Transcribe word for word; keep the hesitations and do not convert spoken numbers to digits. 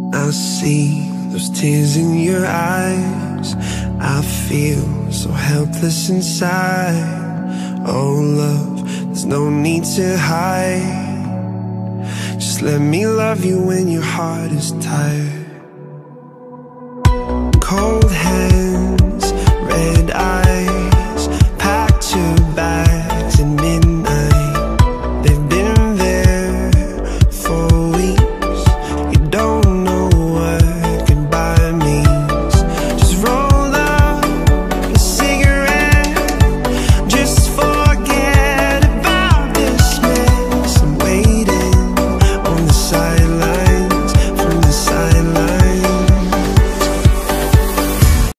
I see those tears in your eyes. I feel so helpless inside. Oh love, there's no need to hide. Just let me love you when your heart is tired.